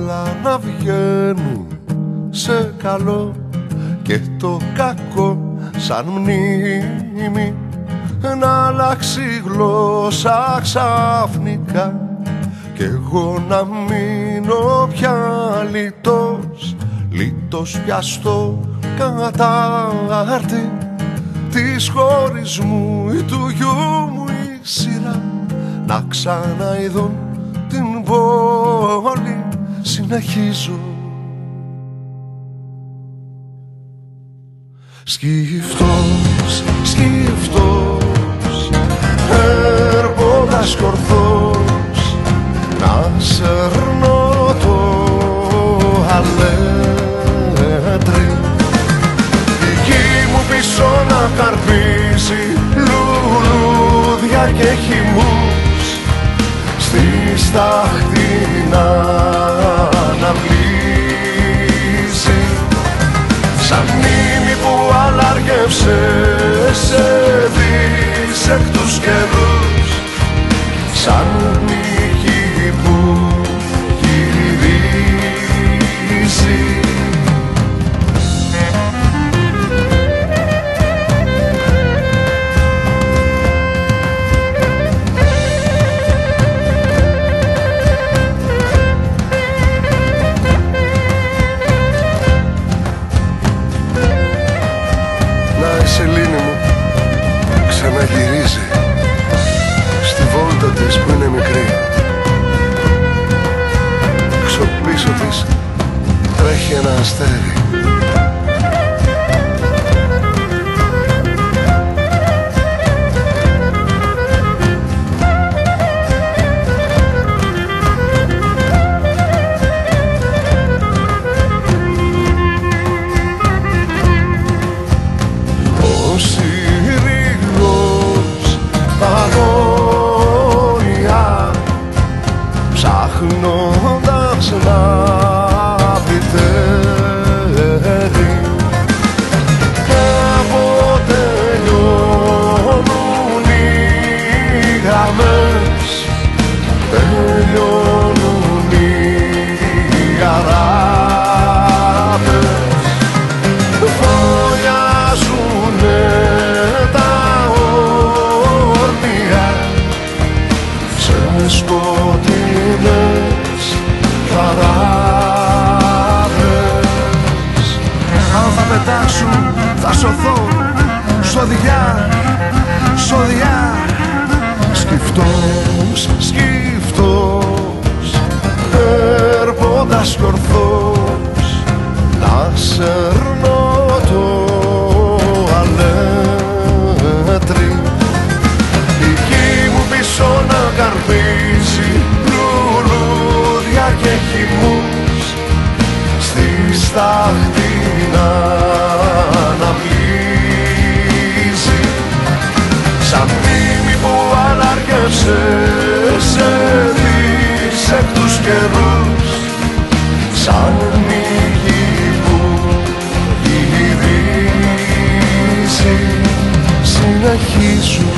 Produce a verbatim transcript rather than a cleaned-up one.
όλα να βγαίνουν σε καλό και το κακό σαν μνήμη να αλλάξει η γλώσσα ξαφνικά κι εγώ να μείνω πια λιτός, λιτός πια στο κατάρτι της χωρισμού ή του γιού μου η σειρά να ξαναειδούν την πόλη. Συνεχίζω σκυφτός, σκυφτός, έρποντας κορθός να σερνώ το αλέτρι η γη μου πίσω να καρπίζει λουλούδια και χυμούς στη στάχτη να αναπλήσει σαν μνήμη που αλλάργευσε σε δίσεκτους καιρούς σαν νίκη που γυρίζει. Σελήνη μου ξαναγυρίζει στη βόλτα της που είναι μικρή. Έξω πίσω της τρέχει ένα αστέρι. Ψάχνοντας να πιτέρει κάποτε λιώνουν οι γραμμές, τελειώνουν οι αράπες, φωλιάζουνε τα όρνια σε σκοτεινές χαράδες. Αν θα πετάξω θα σωθώ, σοδιά, σοδιά. Σκυφτός, σκυφτός, έρποντας κορθός να σερνώ το αλέτρι η γη μου πίσω να καρπίζει λουλούδια και χυμούς στη στάχτη να αναπλήσει σαν μνήμη που αλλάργευσε σε δίσεκτους καιρούς σαν νίκη που γυρίζει. Συνεχίζω